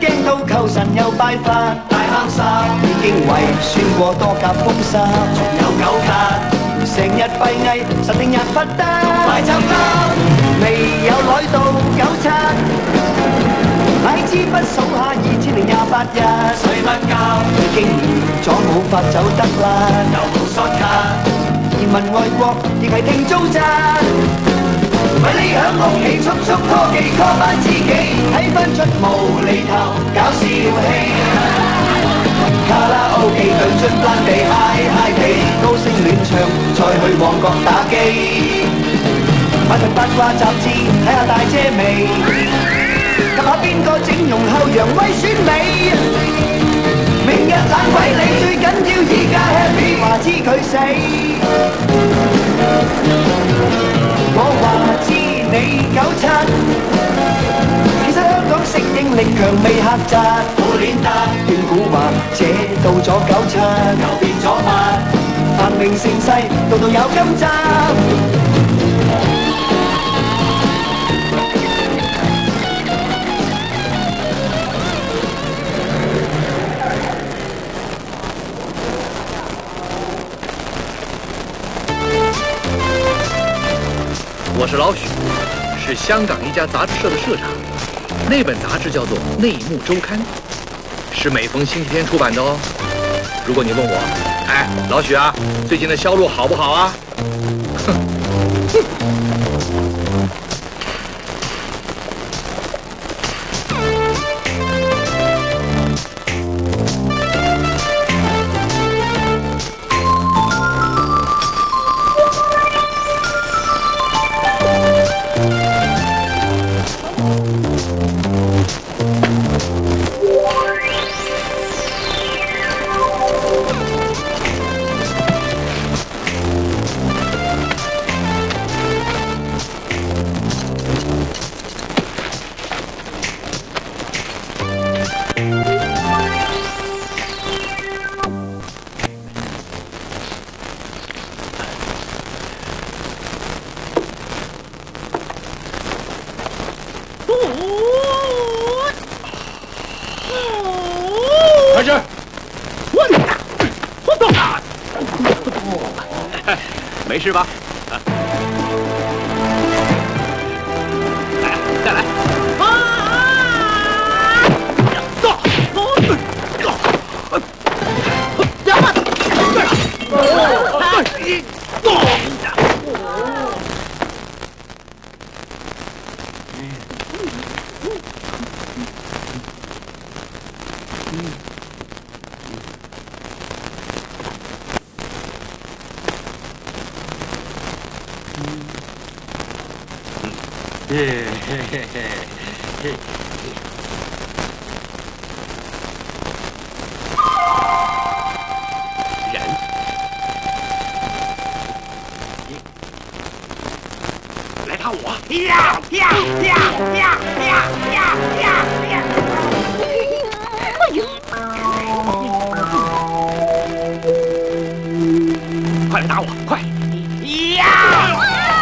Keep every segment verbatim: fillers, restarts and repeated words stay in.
驚到求神又拜佛，大坑沙已經為算過多甲風沙，仲有九卡，成日閉翳，神定日不得，快走啦！未有來到九七，乃支筆數下二千零廿八日，睡不覺，已經預咗冇法走得啦，又冇short cut，移民外國亦係聽租咋。 咪匿響屋企，速速拖技 call 返知己，睇返出無厘頭搞笑戲。卡拉 OK 對出爛地 high high 地，高聲亂唱，再去旺角打機。買份八卦雜誌睇下大姐味，及下邊個整容後揚威選美。明日懶鬼你，最緊要依家 happy， 話知佢死。 我話知你九七，其實香港適應力強未狹窄，冇練得斷估話，這到咗九七又變咗八，繁榮盛世度度有金針。 我是老许，是香港一家杂志社的社长。那本杂志叫做《内幕周刊》，是每逢星期天出版的哦。如果你问我，哎，老许啊，最近的销路好不好啊？哼，哼。 开始！我我操！没事吧？啊！来，再来！啊！走！嘿嘿嘿嘿嘿。人，来打我！呀呀呀呀呀呀呀呀！哎呦！快来打我！快！呀！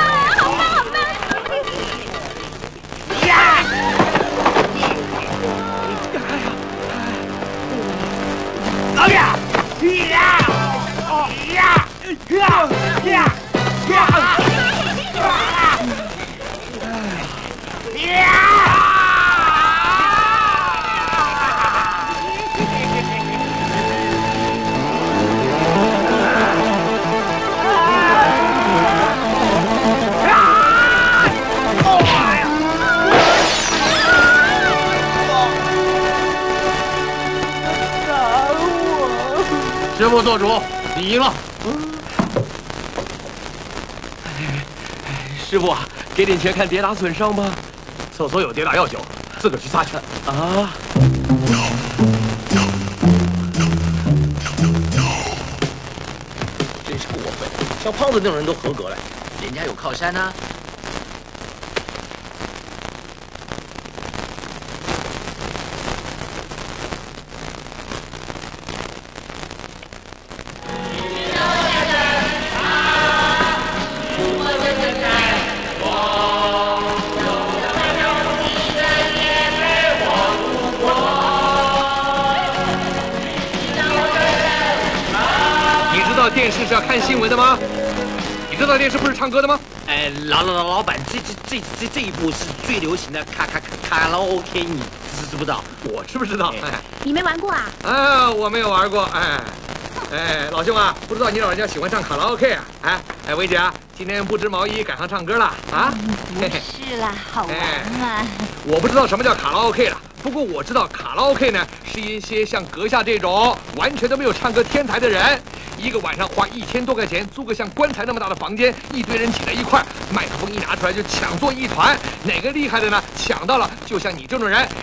师傅做主，你赢了。师傅啊，给点钱看跌打损伤吧。厕所有跌打药酒，自个儿去擦去。啊！真是过分，像胖子那种人都合格了，人家有靠山呢、啊。 道电视是要看新闻的吗？你知道电视不是唱歌的吗？ 哎，老老老老板，这这这这这一部是最流行的卡卡卡卡拉 OK， 你知知不知道？ 我知不知道？哎， 你没玩过啊？ 啊，我没有玩过。哎，哎，老兄啊，不知道你老人家喜欢唱卡拉 OK 啊？哎哎，薇姐啊，今天不织毛衣改行唱歌了啊？ 不是啦，好玩啊！ 我不知道什么叫卡拉 OK 了。 不过我知道卡拉 OK 呢，是一些像阁下这种完全都没有唱歌天才的人，一个晚上花一千多块钱租个像棺材那么大的房间，一堆人挤在一块，麦克风一拿出来就抢作一团。哪个厉害的呢？抢到了，就像你这种人，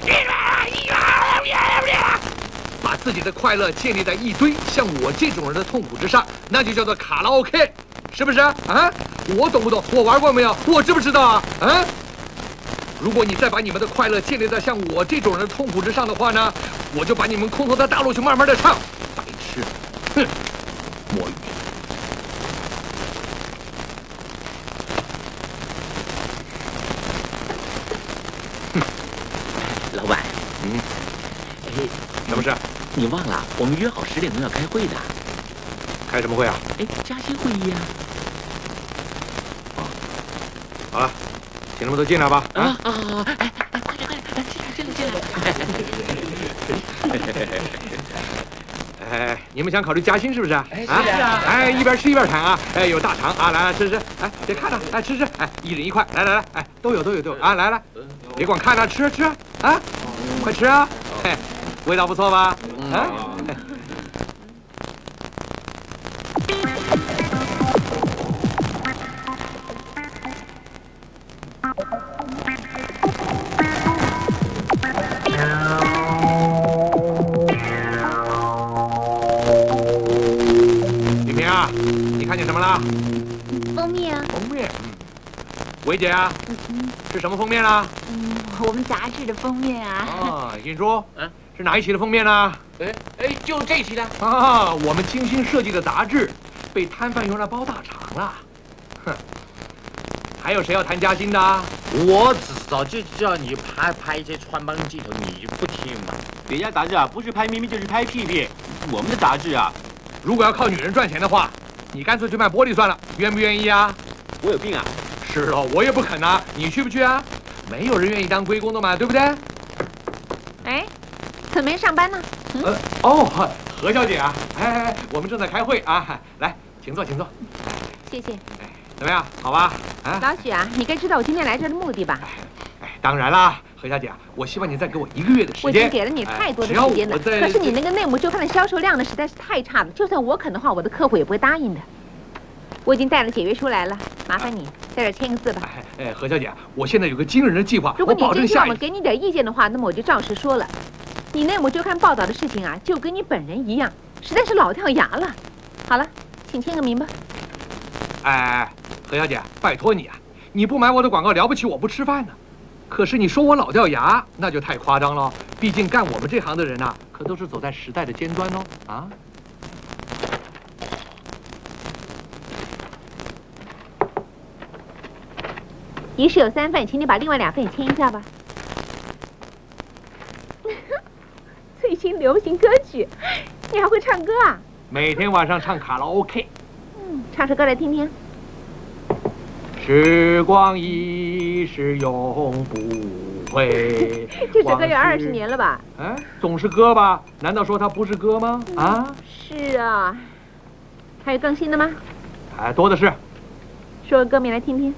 把自己的快乐建立在一堆像我这种人的痛苦之上，那就叫做卡拉 OK， 是不是啊？我懂不懂？我玩过没有？我知不知道啊？啊？ 如果你再把你们的快乐建立在像我这种人的痛苦之上的话呢，我就把你们空投到大陆去慢慢的唱。白痴，哼，摸鱼。 哼，老板， 嗯， 哎， 什么事？ 你忘了我们约好十点钟要开会的。 开什么会啊？ 哎，加薪会议啊。 啊，好了。 请他们都进来吧！ 啊啊啊！哎哎，快点快点，进来进来进来！ 哎，你们想考虑加薪是不是？ 哎，是啊！ 哎，一边吃一边谈啊！哎，有大肠啊，来来吃吃！哎，别看了，来吃吃！哎，一人一块，来来来，哎，都有都有都有啊！来来，别光看了，吃吃啊！快吃啊！嘿，味道不错吧？啊！ 你看见什么了？ 封面啊。 封面。嗯。薇姐啊，嗯、是什么封面啊？ 嗯，我们杂志的封面啊。 啊，尹叔，嗯，是哪一期的封面呢？ 哎哎，就这期的。 啊，我们精心设计的杂志，被摊贩用来包大肠了。哼。还有谁要谈加薪的？ 我早就叫你拍拍一些穿帮镜头，你不听嘛。 别家杂志啊，不是拍咪咪就是拍屁屁。我们的杂志啊， 如果要靠女人赚钱的话。 你干脆去卖玻璃算了，愿不愿意啊？ 我有病啊！ 是哦，我也不肯啊。你去不去啊？没有人愿意当龟公的嘛，对不对？ 哎，怎么没上班呢？ 嗯、呃哦，何小姐啊，哎哎哎，我们正在开会啊，来，请坐，请坐。 谢谢。 哎，怎么样？好吧？啊， 老许啊，你该知道我今天来这儿的目的吧？ 哎，当然啦，何小姐啊，我希望你再给我一个月的时间。 我已经给了你太多的时间了，可是你那个内幕周刊的销售量呢，实在是太差了。就算我肯的话，我的客户也不会答应的。 我已经带了解约书来了，麻烦你在这签个字吧。 哎，何小姐，我现在有个惊人的计划， 如果你真希望我给你点意见的话，那么我就照实说了。你内幕周刊报道的事情啊，就跟你本人一样，实在是老掉牙了。好了，请签个名吧。 哎，何小姐，拜托你啊，你不买我的广告，了不起我不吃饭呢。可是你说我老掉牙，那就太夸张了。毕竟干我们这行的人呐，可都是走在时代的尖端哦。啊。 一式有三份，请你把另外两份也签一下吧。最新流行歌曲，你还会唱歌啊？ 每天晚上唱卡拉 OK。 嗯，唱首歌来听听。 时光一逝永不回。 这首歌有二十年了吧？ 哎，总是歌吧？难道说它不是歌吗？嗯、啊？ 是啊。还有更新的吗？ 哎，多的是。 说个歌名来听听。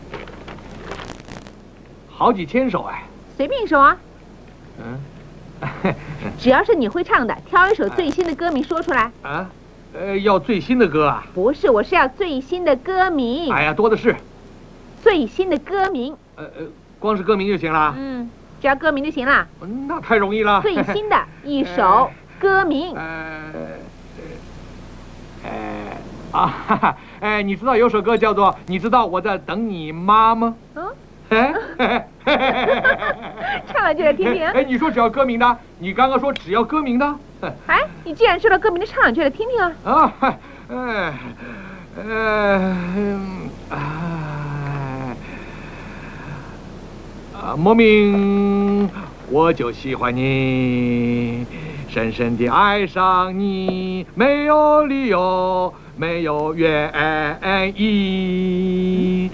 好几千首哎， 随便一首啊。 嗯， 只要是你会唱的，挑一首最新的歌名说出来。 啊，呃，要最新的歌啊？ 不是，我是要最新的歌名。 哎呀，多的是。 最新的歌名。 呃呃，光是歌名就行了。 嗯，只要歌名就行了。 那太容易了。 最新的一首歌名。 呃，呃，啊哈哈，哎，你知道有首歌叫做《你知道我在等你妈》吗？嗯。 哎， 唱了就来听听。 哎，你说只要歌名的，你刚刚说只要歌名的。 哎，你既然说到歌名的，唱两句来听听啊。 啊，哎，呃，哎，啊，莫名我就喜欢你， 深深地爱上你，没有理由，没有原因。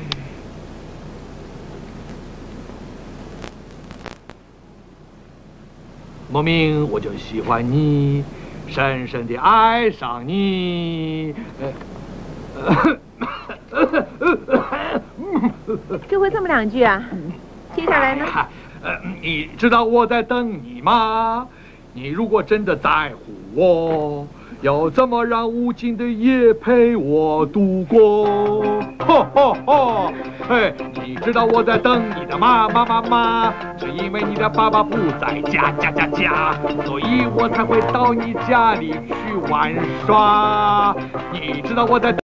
莫名我就喜欢你，深深地爱上你。 就会这么两句啊？接下来呢？ 呃，你知道我在等你吗？你如果真的在乎我，要怎么让无尽的夜陪我度过？吼吼吼！哎，你知道我在等你的妈妈妈妈，是因为你的爸爸不在家家家家，所以我才会到你家里去玩耍。你知道我在等。